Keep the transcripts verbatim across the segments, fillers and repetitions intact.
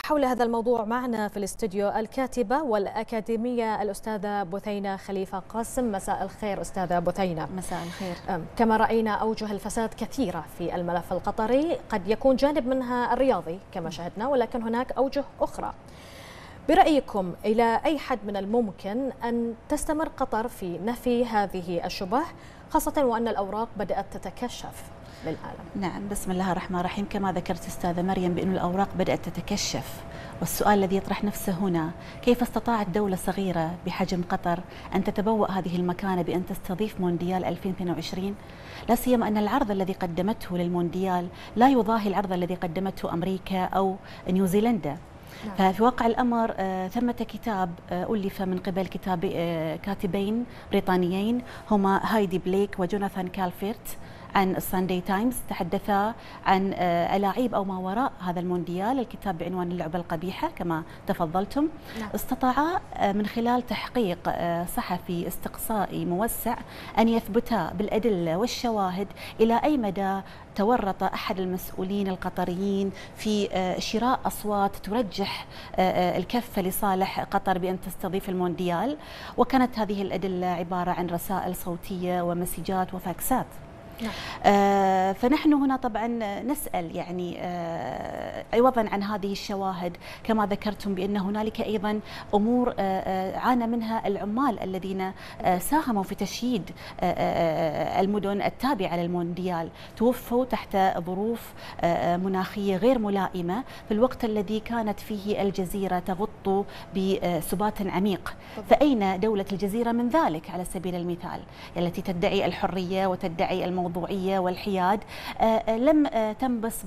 حول هذا الموضوع معنا في الاستوديو الكاتبة والأكاديمية الأستاذة بثينة خليفة قاسم. مساء الخير أستاذة بثينة. مساء الخير. كما رأينا أوجه الفساد كثيرة في الملف القطري، قد يكون جانب منها الرياضي كما شاهدنا، ولكن هناك أوجه أخرى. برأيكم إلى أي حد من الممكن أن تستمر قطر في نفي هذه الشبه، خاصة وأن الأوراق بدأت تتكشف للعالم؟ نعم، بسم الله الرحمن الرحيم. كما ذكرت أستاذة مريم بأن الأوراق بدأت تتكشف، والسؤال الذي يطرح نفسه هنا: كيف استطاعت دولة صغيرة بحجم قطر أن تتبوأ هذه المكانة بأن تستضيف مونديال ألفين واثنين وعشرين؟ لا سيما أن العرض الذي قدمته للمونديال لا يضاهي العرض الذي قدمته أمريكا أو نيوزيلندا. ففي واقع الأمر آه ثمة كتاب آه ألف من قبل كتاب آه كاتبين بريطانيين هما هايدي بليك وجوناثان كالفيرت عن الساندي تايمز، تحدثا عن ألاعيب أو ما وراء هذا المونديال. الكتاب بعنوان اللعبة القبيحة كما تفضلتم. نعم. استطاعا من خلال تحقيق صحفي استقصائي موسع أن يثبتا بالأدلة والشواهد إلى أي مدى تورط أحد المسؤولين القطريين في شراء أصوات ترجح الكفة لصالح قطر بأن تستضيف المونديال، وكانت هذه الأدلة عبارة عن رسائل صوتية ومسجات وفاكسات. نعم. آه فنحن هنا طبعا نسأل يعني آه عوضا عن هذه الشواهد، كما ذكرتم بأن هنالك أيضا أمور آه عانى منها العمال الذين آه ساهموا في تشييد آه آه المدن التابعة للمونديال، توفوا تحت ظروف آه مناخية غير ملائمة في الوقت الذي كانت فيه الجزيرة تغط بسبات عميق. فأين دولة الجزيرة من ذلك على سبيل المثال، التي تدعي الحرية وتدعي الموضوع الموضوعية والحياد؟ آه لم آه تنبس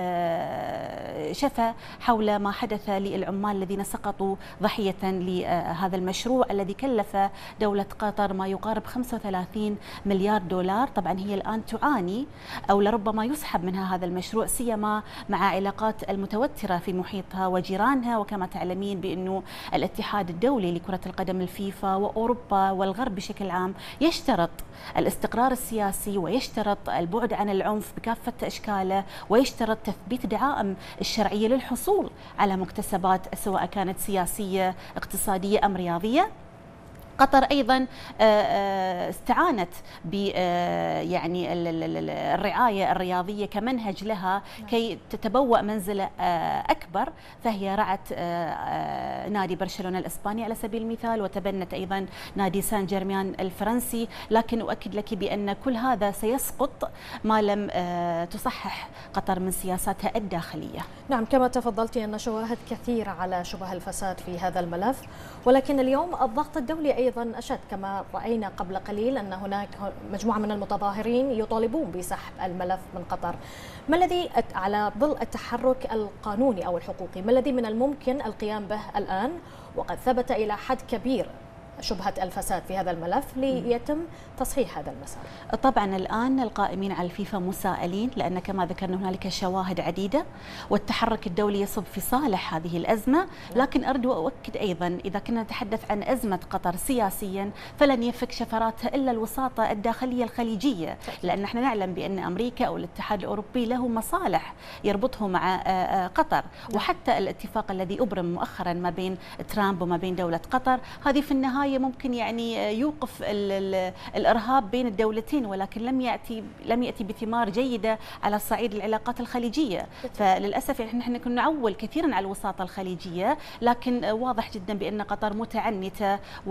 بشفة حول ما حدث للعمال الذين سقطوا ضحية لهذا المشروع الذي كلف دولة قطر ما يقارب خمسة وثلاثين مليار دولار. طبعا هي الآن تعاني أو لربما يسحب منها هذا المشروع، سيما مع علاقات المتوترة في محيطها وجيرانها. وكما تعلمين بأنه الاتحاد الدولي لكرة القدم الفيفا وأوروبا والغرب بشكل عام يشترط الاستقرار السياسي ويشترط يشترط البعد عن العنف بكافة أشكاله، ويشترط تثبيت دعائم الشرعية للحصول على مكتسبات سواء كانت سياسية اقتصادية أم رياضية. قطر ايضا استعانت ب يعني الرعايه الرياضيه كمنهج لها كي تتبوأ منزله اكبر، فهي رعت نادي برشلونه الاسباني على سبيل المثال، وتبنت ايضا نادي سان جيرمان الفرنسي. لكن اؤكد لك بان كل هذا سيسقط ما لم تصحح قطر من سياساتها الداخليه. نعم، كما تفضلتي ان شواهد كثيره على شبه الفساد في هذا الملف، ولكن اليوم الضغط الدولي ايضا أيضا أشد. كما رأينا قبل قليل أن هناك مجموعة من المتظاهرين يطالبون بسحب الملف من قطر. ما الذي على ظل التحرك القانوني أو الحقوقي، ما الذي من الممكن القيام به الآن وقد ثبت إلى حد كبير شبهة الفساد في هذا الملف ليتم تصحيح هذا المسار؟ طبعا الآن القائمين على الفيفا مسائلين، لأن كما ذكرنا هنالك شواهد عديدة والتحرك الدولي يصب في صالح هذه الأزمة. لكن أرجو وأؤكد أيضا إذا كنا نتحدث عن أزمة قطر سياسيا فلن يفك شفراتها إلا الوساطة الداخلية الخليجية، لأن احنا نعلم بأن أمريكا أو الاتحاد الأوروبي له مصالح يربطه مع قطر. وحتى الاتفاق الذي أبرم مؤخرا ما بين ترامب وما بين دولة قطر، هذه في النهاية ممكن يعني يوقف ال ال الارهاب بين الدولتين، ولكن لم ياتي لم ياتي بثمار جيده على صعيد العلاقات الخليجيه. فللاسف يعني نحن كنا نعول كثيرا على الوساطه الخليجيه، لكن واضح جدا بان قطر متعنته و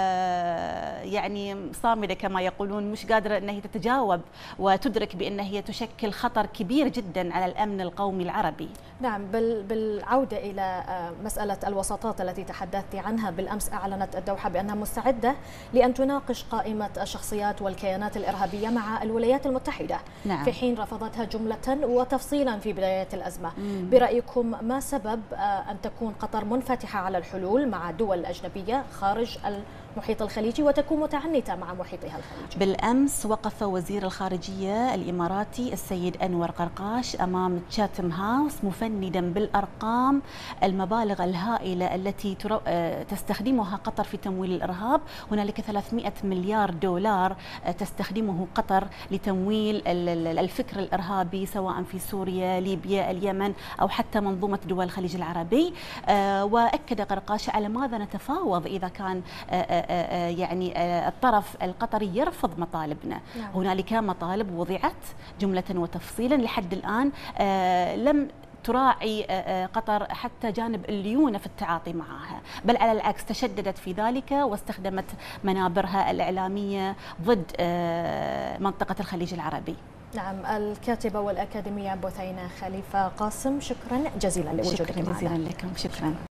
يعني صامده كما يقولون، مش قادره ان هي تتجاوب وتدرك بان هي تشكل خطر كبير جدا على الامن القومي العربي. نعم، بالعوده الى مساله الوساطات التي تحدثت عنها، بالامس اعلنت الدوحه بأنها مستعدة لأن تناقش قائمة الشخصيات والكيانات الإرهابية مع الولايات المتحدة. نعم. في حين رفضتها جملة وتفصيلا في بداية الأزمة. مم. برأيكم ما سبب أن تكون قطر منفتحة على الحلول مع دول أجنبية خارج المحيط الخليجي وتكون متعنتة مع محيطها الخليجي. بالأمس وقف وزير الخارجية الإماراتي السيد أنور قرقاش أمام تشاتم هاوس مفندا بالأرقام المبالغ الهائلة التي تستخدمها قطر في تمويل الإرهاب. هنالك ثلاثمئة مليار دولار تستخدمه قطر لتمويل الفكر الإرهابي سواء في سوريا، ليبيا، اليمن أو حتى منظومة دول الخليج العربي. وأكد قرقاش على ماذا نتفاوض إذا كان يعني الطرف القطري يرفض مطالبنا. نعم. هنالك مطالب وضعت جملة وتفصيلا، لحد الآن لم تراعي قطر حتى جانب الليونة في التعاطي معها، بل على العكس تشددت في ذلك واستخدمت منابرها الإعلامية ضد منطقة الخليج العربي. نعم، الكاتبة والأكاديمية بثينة خليفة قاسم، شكرا جزيلا لوجودك معنا. شكرا جزيلا لكم. شكرا.